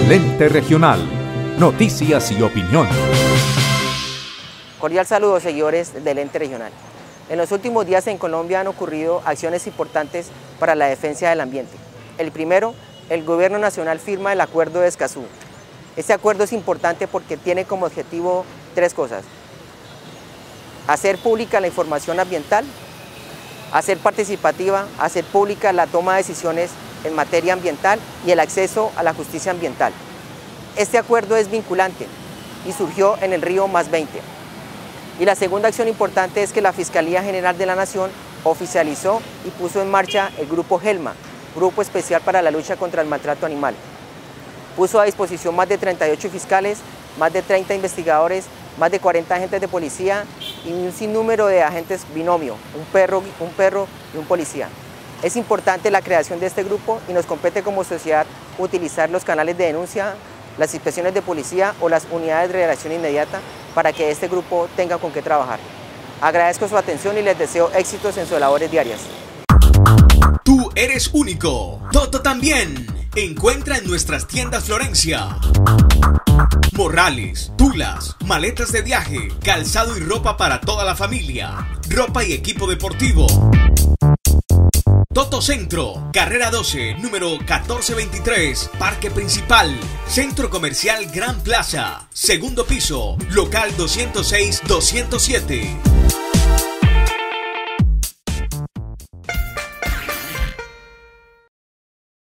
Lente Regional. Noticias y opinión. Cordial saludo, seguidores del Ente Regional. En los últimos días en Colombia han ocurrido acciones importantes para la defensa del ambiente. El primero, el Gobierno Nacional firma el Acuerdo de Escazú. Este acuerdo es importante porque tiene como objetivo tres cosas: hacer pública la información ambiental, hacer participativa, hacer pública la toma de decisiones en materia ambiental y el acceso a la justicia ambiental. Este acuerdo es vinculante y surgió en el Río +20. Y la segunda acción importante es que la Fiscalía General de la Nación oficializó y puso en marcha el Grupo GELMA, Grupo Especial para la Lucha contra el Maltrato Animal. Puso a disposición más de 38 fiscales, más de 30 investigadores, más de 40 agentes de policía y un sinnúmero de agentes binomio, un perro y un policía. Es importante la creación de este grupo y nos compete como sociedad utilizar los canales de denuncia, las inspecciones de policía o las unidades de reacción inmediata para que este grupo tenga con qué trabajar. Agradezco su atención y les deseo éxitos en sus labores diarias. Tú eres único, Toto también. Encuentra en nuestras tiendas Florencia morrales, tulas, maletas de viaje, calzado y ropa para toda la familia, ropa y equipo deportivo. Toto Centro, carrera 12, número 1423, Parque Principal, Centro Comercial Gran Plaza, segundo piso, local 206-207.